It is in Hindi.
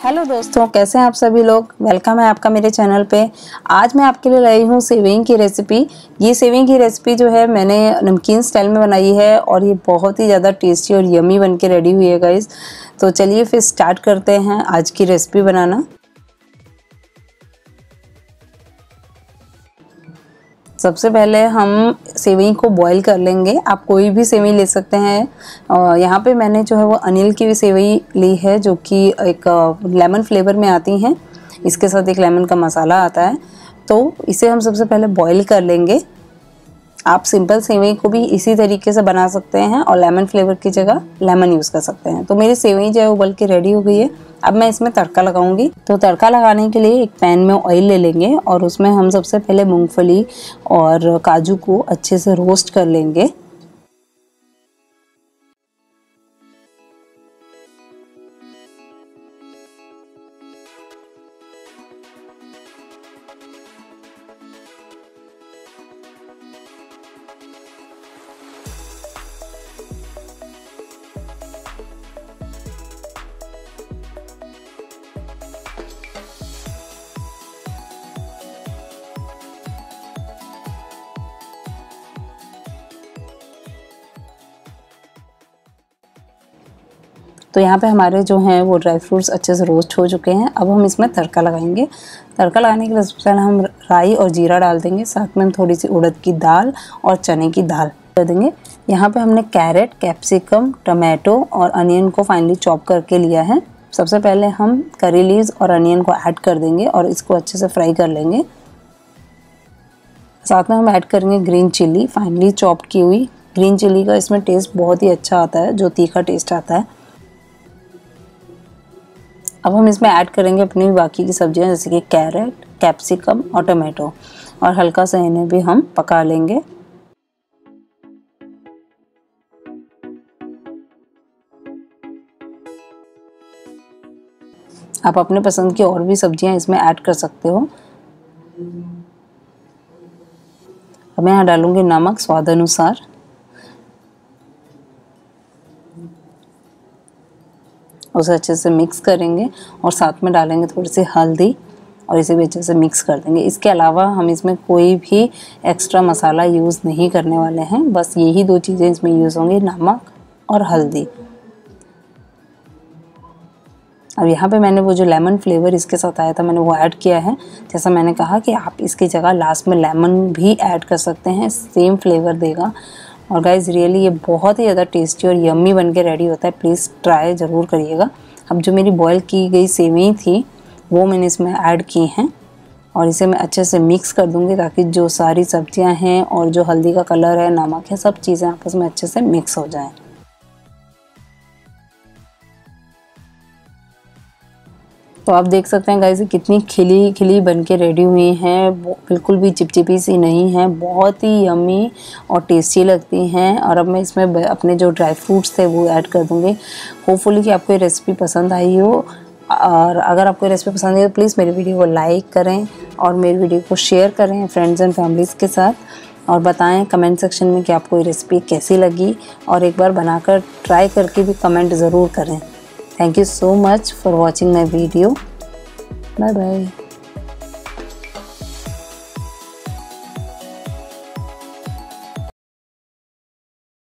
हेलो दोस्तों, कैसे हैं आप सभी लोग। वेलकम है आपका मेरे चैनल पे। आज मैं आपके लिए लाई हूँ सेवई की रेसिपी। ये सेवई की रेसिपी जो है मैंने नमकीन स्टाइल में बनाई है और ये बहुत ही ज़्यादा टेस्टी और यमी बन के रेडी हुई है गाइस। तो चलिए फिर स्टार्ट करते हैं आज की रेसिपी बनाना। सबसे पहले हम सेवई को बॉईल कर लेंगे। आप कोई भी सेवई ले सकते हैं। यहाँ पे मैंने जो है वो अनिल की भी सेवई ली है, जो कि एक लेमन फ्लेवर में आती हैं। इसके साथ एक लेमन का मसाला आता है, तो इसे हम सबसे पहले बॉईल कर लेंगे। आप सिंपल सेवई को भी इसी तरीके से बना सकते हैं और लेमन फ्लेवर की जगह लेमन यूज़ कर सकते हैं। तो मेरी सेवई जो है वो उबल के रेडी हो गई है। अब मैं इसमें तड़का लगाऊंगी। तो तड़का लगाने के लिए एक पैन में ऑयल ले लेंगे और उसमें हम सबसे पहले मूंगफली और काजू को अच्छे से रोस्ट कर लेंगे। तो यहाँ पे हमारे जो हैं वो ड्राई फ्रूट्स अच्छे से रोस्ट हो चुके हैं। अब हम इसमें तड़का लगाएंगे। तड़का लगाने के लिए सबसे पहले हम राई और जीरा डाल देंगे। साथ में हम थोड़ी सी उड़द की दाल और चने की दाल कर देंगे। यहाँ पे हमने कैरेट, कैप्सिकम, टमाटो और अनियन को फाइनली चॉप करके लिया है। सबसे पहले हम करी लीव्स और अनियन को ऐड कर देंगे और इसको अच्छे से फ्राई कर लेंगे। साथ में हम ऐड करेंगे ग्रीन चिल्ली, फाइनली चॉप की हुई। ग्रीन चिल्ली का इसमें टेस्ट बहुत ही अच्छा आता है, जो तीखा टेस्ट आता है। अब हम इसमें ऐड करेंगे अपनी बाकी की सब्जियां, जैसे कि कैरेट, कैप्सिकम और टमाटो, और हल्का सा इन्हें भी हम पका लेंगे। आप अपने पसंद की और भी सब्जियां इसमें ऐड कर सकते हो। अब मैं यहाँ डालूंगी नमक स्वाद अनुसार। उसे अच्छे से मिक्स करेंगे और साथ में डालेंगे थोड़ी सी हल्दी और इसे भी अच्छे से मिक्स कर देंगे। इसके अलावा हम इसमें कोई भी एक्स्ट्रा मसाला यूज़ नहीं करने वाले हैं। बस यही दो चीज़ें इसमें यूज़ होंगी, नमक और हल्दी। अब यहाँ पे मैंने वो जो लेमन फ्लेवर इसके साथ आया था, मैंने वो ऐड किया है। जैसा मैंने कहा कि आप इसकी जगह लास्ट में लेमन भी ऐड कर सकते हैं, सेम फ्लेवर देगा। और गाइज़ रियली ये बहुत ही ज़्यादा टेस्टी और यम्मी बन के रेडी होता है। प्लीज़ ट्राई ज़रूर करिएगा। अब जो मेरी बॉईल की गई सेवई थी वो मैंने इसमें ऐड की हैं और इसे मैं अच्छे से मिक्स कर दूंगी, ताकि जो सारी सब्जियां हैं और जो हल्दी का कलर है, नमक है, सब चीज़ें आपस में अच्छे से मिक्स हो जाएं। तो आप देख सकते हैं गाइस कितनी खिली खिली बन के रेडी हुई हैं। बिल्कुल भी चिपचिपी सी नहीं है, बहुत ही यम्मी और टेस्टी लगती हैं। और अब मैं इसमें अपने जो ड्राई फ्रूट्स थे वो ऐड कर दूँगी। होपफुली कि आपको ये रेसिपी पसंद आई हो, और अगर आपको ये रेसिपी पसंद आई तो प्लीज़ मेरी वीडियो को लाइक करें और मेरी वीडियो को शेयर करें फ्रेंड्स एंड फैमिलीज़ के साथ, और बताएं कमेंट सेक्शन में कि आपको ये रेसिपी कैसी लगी, और एक बार बनाकर ट्राई करके भी कमेंट ज़रूर करें। Thank you so much for watching my video. Bye bye.